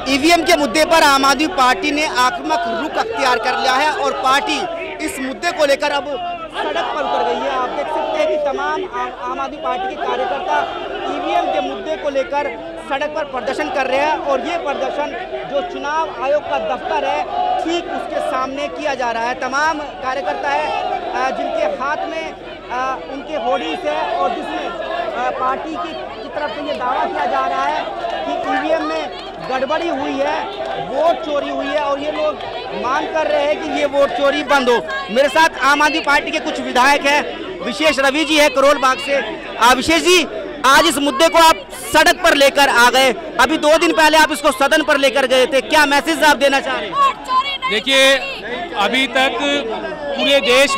EVM के मुद्दे पर आम आदमी पार्टी ने आक्रामक रुख अख्तियार कर लिया है और पार्टी इस मुद्दे को लेकर अब सड़क पर उतर गई है। आप देख सकते हैं कि तमाम आम आदमी पार्टी के कार्यकर्ता ईवीएम के मुद्दे को लेकर सड़क पर प्रदर्शन कर रहे हैं और ये प्रदर्शन जो चुनाव आयोग का दफ्तर है ठीक उसके सामने किया जा रहा है। तमाम कार्यकर्ता है जिनके हाथ में उनके होर्डिंग्स है और जिसमें पार्टी की तरफ से ये दावा किया जा रहा है कि ईवीएम में गड़बड़ी हुई है, वोट चोरी हुई है और ये लोग मांग कर रहे हैं कि ये वोट चोरी बंद हो। मेरे साथ आम आदमी पार्टी के कुछ विधायक हैं, विशेष रवि जी है करोल बाग से। विशेष जी, आज इस मुद्दे को आप सड़क पर लेकर आ गए, अभी 2 दिन पहले आप इसको सदन पर लेकर गए थे, क्या मैसेज आप देना चाह रहे हैं? देखिए, अभी तक पूरे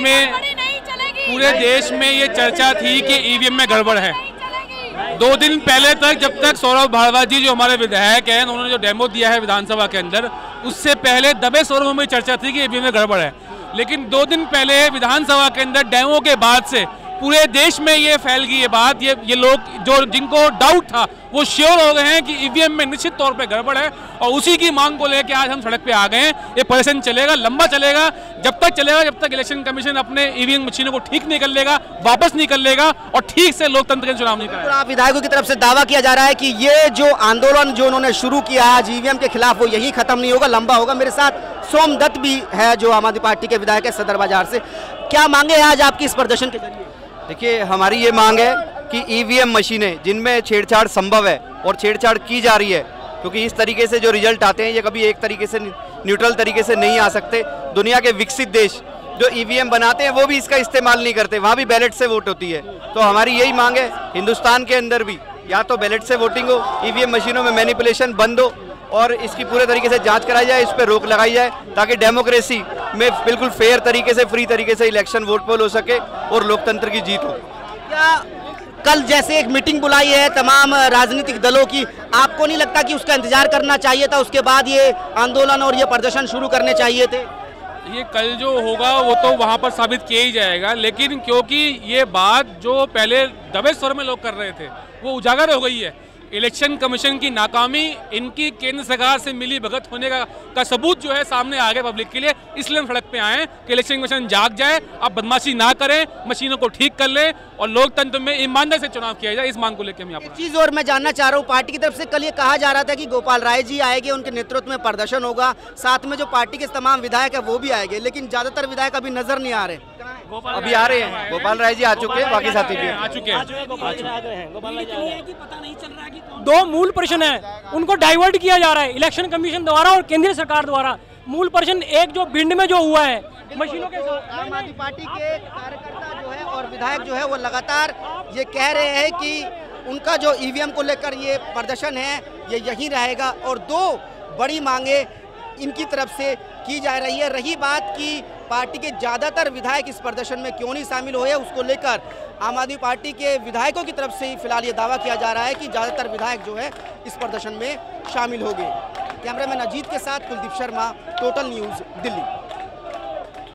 देश में ये चर्चा थी कि ईवीएम में गड़बड़ है। 2 दिन पहले तक, जब तक सौरभ भारद्वाज जी जो हमारे विधायक हैं उन्होंने जो डेमो दिया है विधानसभा के अंदर, उससे पहले दबे स्वरों में चर्चा थी कि ईवीएम में गड़बड़ है। लेकिन 2 दिन पहले विधानसभा के अंदर डेमो के बाद से पूरे देश में ये फैल गई ये बात, ये लोग जो जिनको डाउट था वो श्योर हो गए हैं कि ईवीएम में निश्चित तौर पे गड़बड़ है और उसी की मांग को लेकर आज हम सड़क पे आ गए हैं। ये प्रदर्शन चलेगा, लंबा चलेगा, जब तक इलेक्शन कमीशन अपने ईवीएम मशीनों को ठीक नहीं कर लेगा, वापस नहीं कर लेगा और ठीक से लोकतंत्र के चुनाव नहीं करेगा। आप विधायकों की तरफ से दावा किया जा रहा है कि ये जो आंदोलन जो उन्होंने शुरू किया है ईवीएम के खिलाफ वो यही खत्म नहीं होगा, लंबा होगा। मेरे साथ सोम दत्त भी है जो आम आदमी पार्टी के विधायक है सदर बाजार से। क्या मांगे आज आपकी इस प्रदर्शन के जरिए? देखिए, हमारी ये मांग है कि ईवीएम मशीनें जिनमें छेड़छाड़ संभव है और छेड़छाड़ की जा रही है, क्योंकि इस तरीके से जो रिजल्ट आते हैं ये कभी एक तरीके से न्यूट्रल तरीके से नहीं आ सकते। दुनिया के विकसित देश जो ईवीएम बनाते हैं वो भी इसका इस्तेमाल नहीं करते, वहाँ भी बैलेट से वोट होती है। तो हमारी यही मांग है हिंदुस्तान के अंदर भी या तो बैलेट से वोटिंग हो, ईवीएम मशीनों में मैनिपुलेशन बंद हो और इसकी पूरे तरीके से जांच कराई जाए, इस पर रोक लगाई जाए ताकि डेमोक्रेसी में बिल्कुल फेयर तरीके से, फ्री तरीके से इलेक्शन वोट पोल हो सके और लोकतंत्र की जीत हो। क्या कल जैसे एक मीटिंग बुलाई है तमाम राजनीतिक दलों की, आपको नहीं लगता कि उसका इंतजार करना चाहिए था, उसके बाद ये आंदोलन और ये प्रदर्शन शुरू करने चाहिए थे? ये कल जो होगा वो तो वहाँ पर साबित किया ही जाएगा, लेकिन क्योंकि ये बात जो पहले दबे स्वर में लोग कर रहे थे वो उजागर हो गई है। इलेक्शन कमीशन की नाकामी, इनकी केंद्र सरकार से मिली भगत होने का सबूत जो है सामने आ गया पब्लिक के लिए, इसलिए हम सड़क पे आए हैं कि इलेक्शन कमीशन जाग जाए, अब बदमाशी ना करें, मशीनों को ठीक कर ले और लोकतंत्र में ईमानदारी से चुनाव किया जाए। इस मांग को लेकर हम यहाँ पर चीज और मैं जानना चाह रहा हूँ, पार्टी की तरफ से कल ये कहा जा रहा था कि गोपाल राय जी आएंगे, उनके नेतृत्व में प्रदर्शन होगा, साथ में जो पार्टी के तमाम विधायक है वो भी आएंगे, लेकिन ज्यादातर विधायक अभी नजर नहीं आ रहे। अभी आ रहे हैं, गोपाल राय जी आ चुके हैं, बाकी साथी भी आ चुके हैं। 2 मूल प्रश्न है उनको डाइवर्ट किया जा रहा है इलेक्शन कमीशन द्वारा और केंद्रीय सरकार द्वारा। मूल प्रश्न एक जो भिंड में जो हुआ है मशीनों के साथ, आम आदमी पार्टी के कार्यकर्ता जो है और विधायक जो है वो लगातार ये कह रहे हैं कि उनका जो ईवीएम को लेकर ये प्रदर्शन है ये यही रहेगा और 2 बड़ी मांगे इनकी तरफ से की जा रही है। रही बात कि पार्टी के ज़्यादातर विधायक इस प्रदर्शन में क्यों नहीं शामिल हुए, उसको लेकर आम आदमी पार्टी के विधायकों की तरफ से ही फिलहाल ये दावा किया जा रहा है कि ज़्यादातर विधायक जो है इस प्रदर्शन में शामिल हो गए। कैमरामैन अजीत के साथ कुलदीप शर्मा, टोटल न्यूज़, दिल्ली।